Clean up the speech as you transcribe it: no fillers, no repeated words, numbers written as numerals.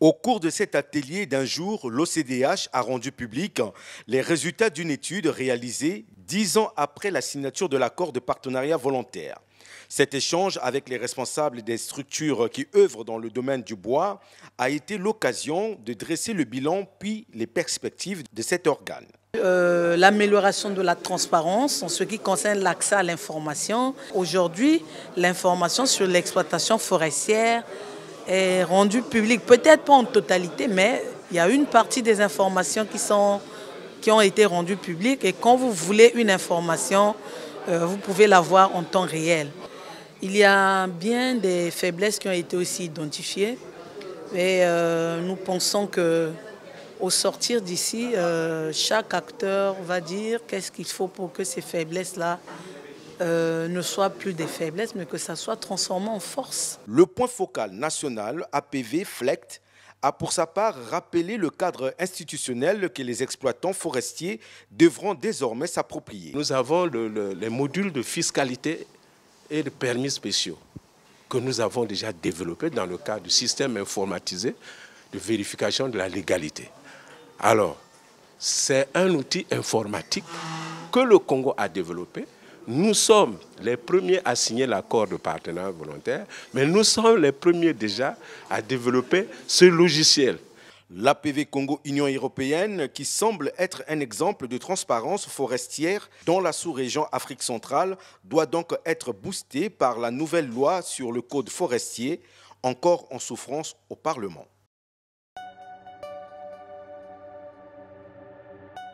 Au cours de cet atelier d'un jour, l'OCDH a rendu public les résultats d'une étude réalisée 10 ans après la signature de l'accord de partenariat volontaire. Cet échange avec les responsables des structures qui œuvrent dans le domaine du bois a été l'occasion de dresser le bilan puis les perspectives de cet organe. L'amélioration de la transparence en ce qui concerne l'accès à l'information. Aujourd'hui, l'information sur l'exploitation forestière est rendue publique, peut-être pas en totalité, mais il y a une partie des informations qui ont été rendues publiques et quand vous voulez une information, vous pouvez l'avoir en temps réel. Il y a bien des faiblesses qui ont été aussi identifiées et nous pensons que au sortir d'ici, chaque acteur va dire qu'est-ce qu'il faut pour que ces faiblesses-là ne soient plus des faiblesses, mais que ça soit transformé en force. Le point focal national, APV FLECT, a pour sa part rappelé le cadre institutionnel que les exploitants forestiers devront désormais s'approprier. Nous avons les modules de fiscalité et de permis spéciaux que nous avons déjà développés dans le cadre du système informatisé de vérification de la légalité. Alors, c'est un outil informatique que le Congo a développé. Nous sommes les premiers à signer l'accord de partenariat volontaire, mais nous sommes les premiers déjà à développer ce logiciel. L'APV Congo-Union européenne, qui semble être un exemple de transparence forestière dans la sous-région Afrique centrale, doit donc être boostée par la nouvelle loi sur le code forestier, encore en souffrance au Parlement.